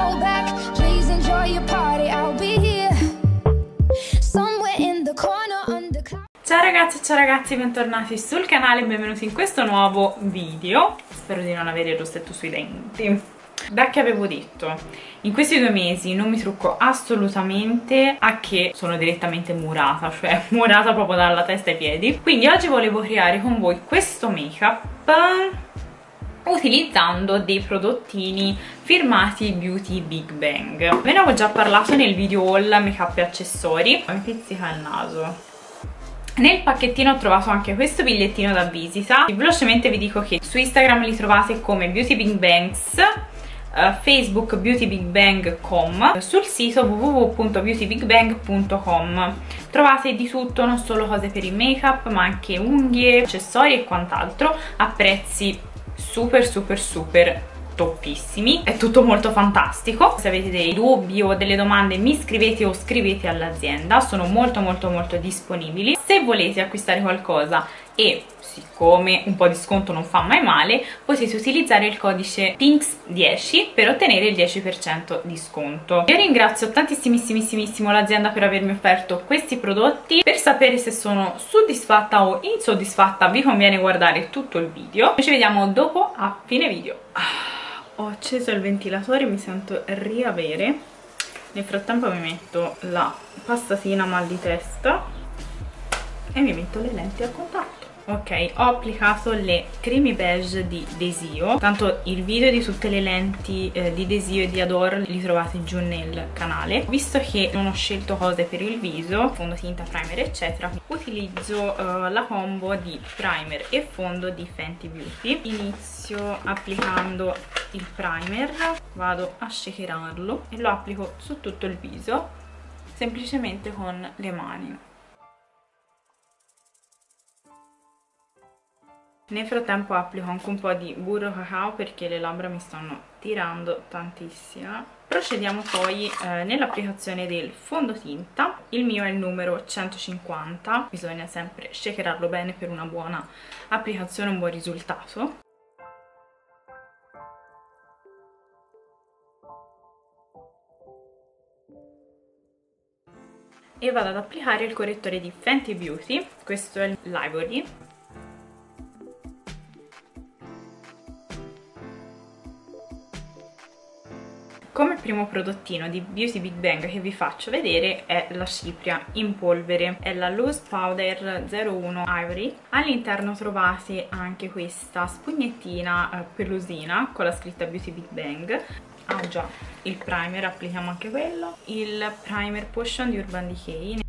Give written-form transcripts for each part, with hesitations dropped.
hold back. Please enjoy your party, I'll be here somewhere in the corner under cloud. Ciao ragazzi, bentornati sul canale e benvenuti in questo nuovo video. Spero di non avere il rossetto sui denti. Da che avevo detto, in questi 2 mesi non mi trucco assolutamente, a che sono direttamente murata, cioè murata proprio dalla testa ai piedi. Quindi oggi volevo creare con voi questo make up utilizzando dei prodottini firmati Beauty Big Bang. Ve ne avevo già parlato nel video haul make up e accessori. Mi pizzica il naso. Nel pacchettino ho trovato anche questo bigliettino da visita. Velocemente vi dico che su Instagram li trovate come Beauty Big Bangs, Facebook beautybigbang.com, sul sito www.beautybigbang.com trovate di tutto, non solo cose per il make up ma anche unghie, accessori e quant'altro a prezzi super toppissimi. È tutto molto fantastico. Se avete dei dubbi o delle domande mi scrivete o scrivete all'azienda, sono molto disponibili. Se volete acquistare qualcosa e siccome un po' di sconto non fa mai male, potete utilizzare il codice PINKS10 per ottenere il 10% di sconto. Io ringrazio tantissimissimo l'azienda per avermi offerto questi prodotti. Per sapere se sono soddisfatta o insoddisfatta vi conviene guardare tutto il video. Noi ci vediamo dopo, a fine video. Ho acceso il ventilatore, mi sento riavere. Nel frattempo mi metto la pastatina mal di testa e mi metto le lenti a contatto. Ok, ho applicato le creamy beige di Desio. Tanto il video di tutte le lenti di Desio e di Adore li trovate giù nel canale. Visto che non ho scelto cose per il viso, fondotinta, primer eccetera, utilizzo la combo di primer e fondo di Fenty Beauty. Inizio applicando il primer, vado a shakerarlo e lo applico su tutto il viso semplicemente con le mani. Nel frattempo applico anche un po' di burro cacao perché le labbra mi stanno tirando tantissimo. Procediamo poi nell'applicazione del fondotinta. Il mio è il numero 150, bisogna sempre shakerarlo bene per una buona applicazione, un buon risultato. E vado ad applicare il correttore di Fenty Beauty, questo è l'Ivory. Come primo prodottino di Beauty Big Bang che vi faccio vedere è la cipria in polvere, è la Loose Powder 01 Ivory. All'interno trovate anche questa spugnettina pelusina con la scritta Beauty Big Bang. Ah già, il primer, applichiamo anche quello. Il primer Potion di Urban Decay.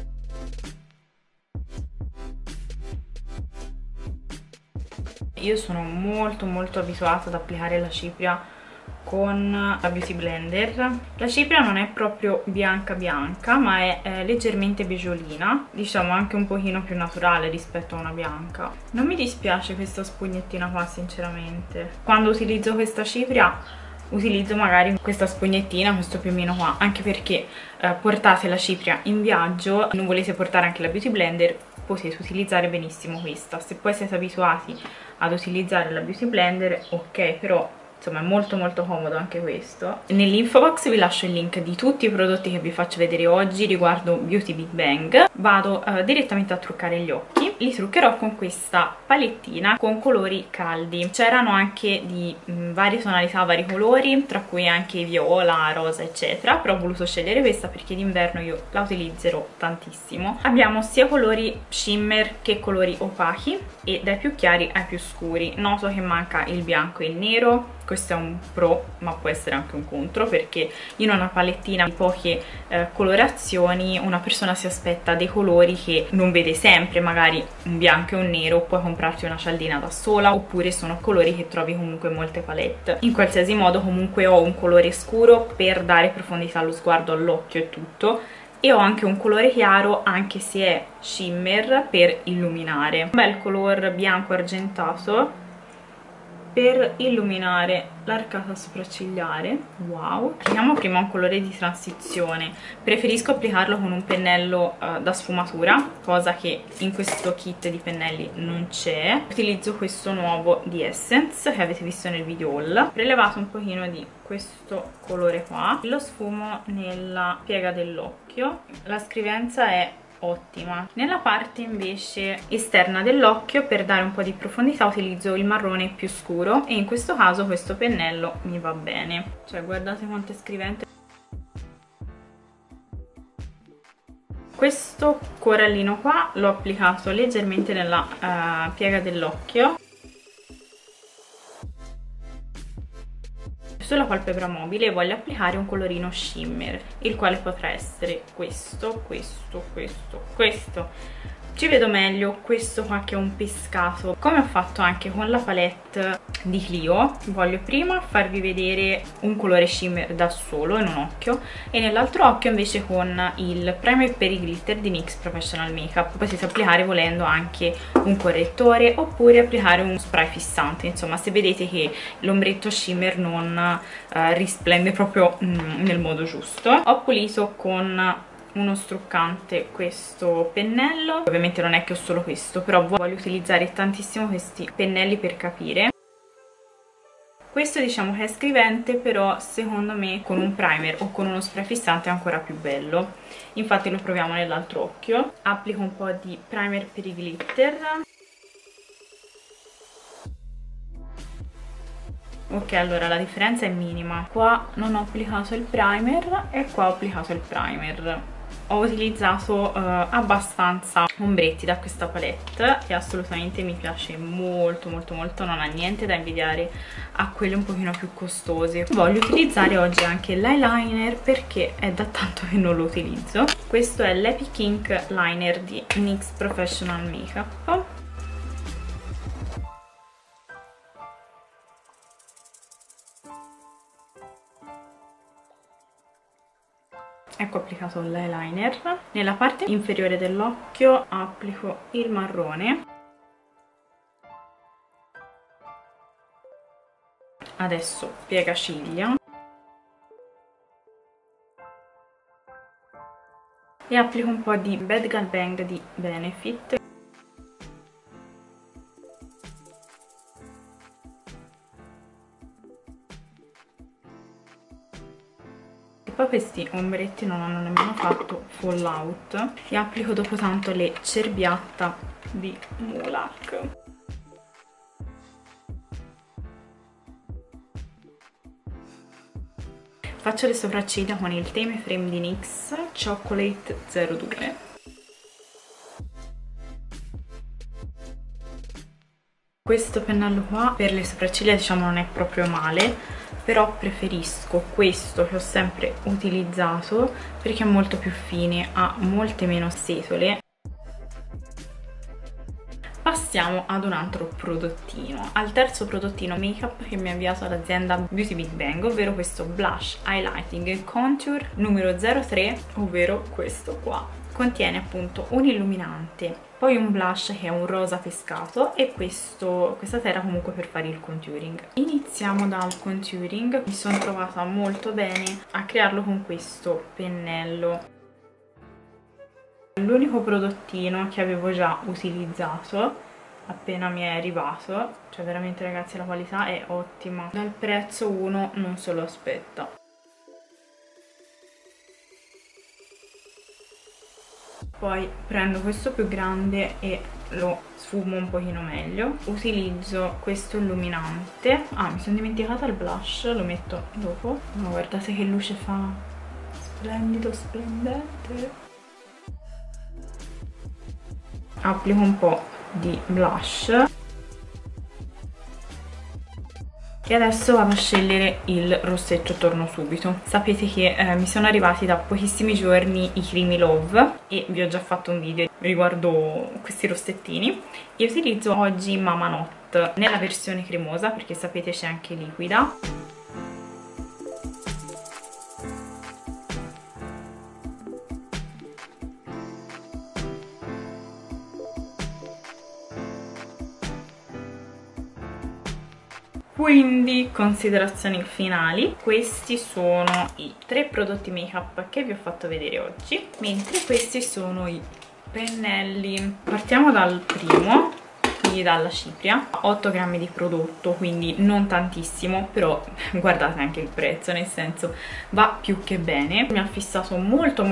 Io sono molto abituata ad applicare la cipria con la Beauty Blender. La cipria non è proprio bianca ma è leggermente beggiolina, diciamo anche un pochino più naturale rispetto a una bianca. Non mi dispiace questa spugnettina qua sinceramente. Quando utilizzo questa cipria utilizzo magari questa spugnettina, questo piumino qua, anche perché portate la cipria in viaggio e non volete portare anche la Beauty Blender, potete utilizzare benissimo questa. Se poi siete abituati ad utilizzare la Beauty Blender, ok, però insomma è molto comodo anche questo. Nell'info box vi lascio il link di tutti i prodotti che vi faccio vedere oggi riguardo Beauty Big Bang. Vado direttamente a truccare gli occhi. Li truccherò con questa palettina con colori caldi. C'erano anche di varie tonalità, vari colori, tra cui anche viola, rosa eccetera, però ho voluto scegliere questa perché d'inverno io la utilizzerò tantissimo. Abbiamo sia colori shimmer che colori opachi e dai più chiari ai più scuri. Noto che manca il bianco e il nero. Questo è un pro ma può essere anche un contro, perché in una palettina di poche colorazioni una persona si aspetta dei colori che non vede sempre, magari un bianco e un nero, puoi comprarti una cialdina da sola, oppure sono colori che trovi comunque in molte palette. In qualsiasi modo comunque ho un colore scuro per dare profondità allo sguardo, all'occhio e tutto, e ho anche un colore chiaro, anche se è shimmer, per illuminare. Un bel color bianco argentato per illuminare l'arcata sopraccigliare. Wow, applichiamo prima un colore di transizione. Preferisco applicarlo con un pennello da sfumatura, cosa che in questo kit di pennelli non c'è. Utilizzo questo nuovo di Essence che avete visto nel video haul. Ho prelevato un pochino di questo colore qua, lo sfumo nella piega dell'occhio. La scrivenza è ottima. Nella parte invece esterna dell'occhio, per dare un po' di profondità, utilizzo il marrone più scuro e in questo caso questo pennello mi va bene. Cioè, guardate quanto è scrivente. Questo corallino qua l'ho applicato leggermente nella piega dell'occhio, sulla palpebra mobile, e voglio applicare un colorino shimmer, il quale potrà essere questo. Ci vedo meglio questo qua che è un pescato, come ho fatto anche con la palette di Clio. Voglio prima farvi vedere un colore shimmer da solo in un occhio e nell'altro occhio invece con il primer per i glitter di NYX Professional Makeup. Potete applicare volendo anche un correttore oppure applicare un spray fissante. Insomma, se vedete che l'ombretto shimmer non risplende proprio nel modo giusto. Ho pulito con uno struccante questo pennello. Ovviamente non è che ho solo questo, però voglio utilizzare tantissimo questi pennelli per capire. Questo diciamo che è scrivente, però secondo me con un primer o con uno spray fissante è ancora più bello. Infatti lo proviamo nell'altro occhio. Applico un po' di primer per i glitter. Ok, allora la differenza è minima. Qua non ho applicato il primer e qua ho applicato il primer. Ho utilizzato abbastanza ombretti da questa palette e assolutamente mi piace molto, non ha niente da invidiare a quelle un pochino più costose. Voglio utilizzare oggi anche l'eyeliner perché è da tanto che non lo utilizzo. Questo è l'Epic Ink Liner di NYX Professional Makeup. Ecco applicato l'eyeliner. Nella parte inferiore dell'occhio applico il marrone. Adesso piega ciglia. E applico un po' di Bad Gal Bang di Benefit. Poi questi ombretti non hanno nemmeno fatto fallout e applico dopo tanto le cerbiatta di Mulac. Faccio le sopracciglia con il Tame Frame di NYX Chocolate 02. Questo pennello qua per le sopracciglia diciamo non è proprio male, però preferisco questo che ho sempre utilizzato perché è molto più fine, ha molte meno setole. Passiamo ad un altro prodottino, al terzo prodottino make-up che mi ha avviato all'azienda Beauty Big Bang, ovvero questo Blush Highlighting Contour numero 03, ovvero questo qua. Contiene appunto un illuminante, poi un blush che è un rosa pescato e questa terra comunque per fare il contouring. Iniziamo dal contouring. Mi sono trovata molto bene a crearlo con questo pennello. L'unico prodottino che avevo già utilizzato appena mi è arrivato, cioè veramente ragazzi la qualità è ottima, dal prezzo uno non se lo aspetta. Poi prendo questo più grande e lo sfumo un pochino meglio. Utilizzo questo illuminante. Ah, mi sono dimenticata il blush, lo metto dopo. Ma guardate che luce fa, splendido, splendente. Applico un po' di blush e adesso vado a scegliere il rossetto Torno Subito. Sapete che mi sono arrivati da pochissimi giorni i Creamy Love e vi ho già fatto un video riguardo questi rossettini. Io utilizzo oggi Mama Not nella versione cremosa perché sapete c'è anche liquida. Quindi considerazioni finali: questi sono i 3 prodotti make up che vi ho fatto vedere oggi, mentre questi sono i pennelli. Partiamo dal primo, quindi dalla cipria. 8 grammi di prodotto, quindi non tantissimo, però guardate anche il prezzo, nel senso va più che bene. Mi ha fissato molto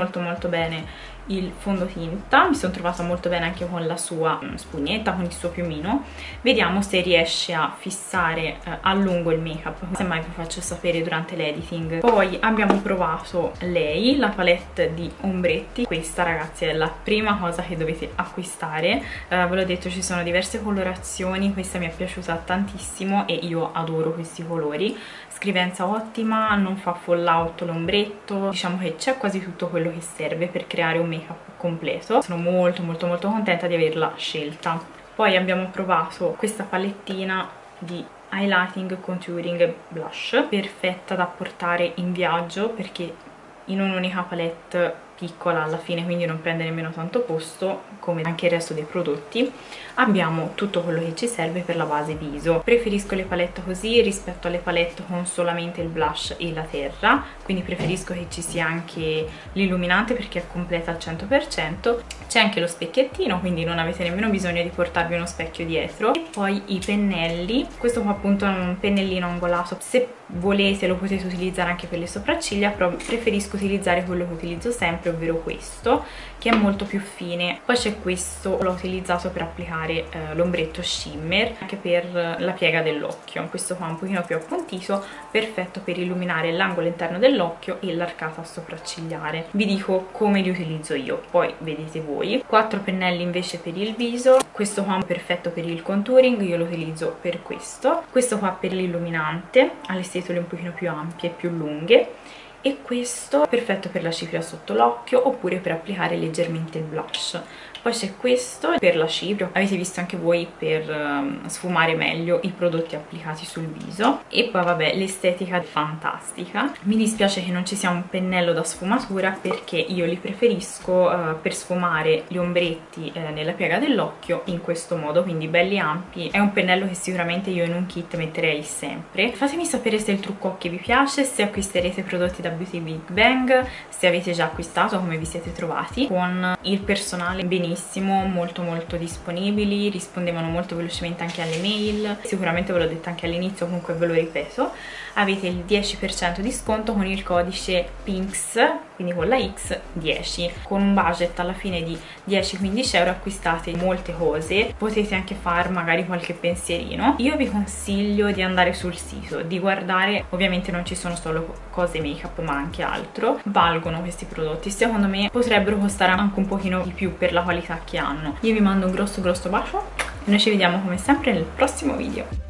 bene il fondotinta, mi sono trovata molto bene anche con la sua spugnetta, con il suo piumino. Vediamo se riesce a fissare a lungo il make up, semmai vi faccio sapere durante l'editing. Poi abbiamo provato lei, la palette di ombretti. Questa, ragazzi, è la prima cosa che dovete acquistare. Ve l'ho detto, ci sono diverse colorazioni, questa mi è piaciuta tantissimo e io adoro questi colori. Scrivenza ottima, non fa fallout l'ombretto, diciamo che c'è quasi tutto quello che serve per creare un make up completo. Sono molto contenta di averla scelta. Poi abbiamo provato questa palettina di highlighting, contouring e blush, perfetta da portare in viaggio perché in un'unica palette piccola alla fine, quindi non prende nemmeno tanto posto, come anche il resto dei prodotti. Abbiamo tutto quello che ci serve per la base viso. Preferisco le palette così rispetto alle palette con solamente il blush e la terra, quindi preferisco che ci sia anche l'illuminante perché è completa al 100%. C'è anche lo specchiettino, quindi non avete nemmeno bisogno di portarvi uno specchio dietro. E poi i pennelli. Questo qua appunto è un pennellino angolato, se volete lo potete utilizzare anche per le sopracciglia, però preferisco utilizzare quello che utilizzo sempre, ovvero questo, che è molto più fine. Poi c'è questo, l'ho utilizzato per applicare l'ombretto shimmer anche per la piega dell'occhio. Questo qua un pochino più appuntito, perfetto per illuminare l'angolo interno dell'occhio e l'arcata sopraccigliare. Vi dico come li utilizzo io, poi vedete voi. 4 pennelli invece per il viso. Questo qua è perfetto per il contouring, io lo utilizzo per questo. Questo qua per l'illuminante, ha le setole un pochino più ampie e più lunghe. E questo perfetto per la cipria sotto l'occhio oppure per applicare leggermente il blush. Poi c'è questo per la cipria, avete visto anche voi, per sfumare meglio i prodotti applicati sul viso. E poi vabbè, l'estetica è fantastica. Mi dispiace che non ci sia un pennello da sfumatura perché io li preferisco per sfumare gli ombretti nella piega dell'occhio in questo modo, quindi belli ampi. È un pennello che sicuramente io in un kit metterei sempre. Fatemi sapere se il trucco occhi vi piace, se acquisterete prodotti da Beauty Big Bang, se avete già acquistato, come vi siete trovati. Con il personale benissimo, molto disponibili, rispondevano molto velocemente anche alle mail. Sicuramente ve l'ho detto anche all'inizio, comunque ve lo ripeto, avete il 10% di sconto con il codice PINKS, quindi con la X 10. Con un budget alla fine di 10-15 euro acquistate molte cose, potete anche fare magari qualche pensierino. Io vi consiglio di andare sul sito, di guardare, ovviamente non ci sono solo cose make up ma anche altro. Valgono questi prodotti, secondo me potrebbero costare anche un pochino di più per la qualità che hanno. Io vi mando un grosso bacio e noi ci vediamo come sempre nel prossimo video.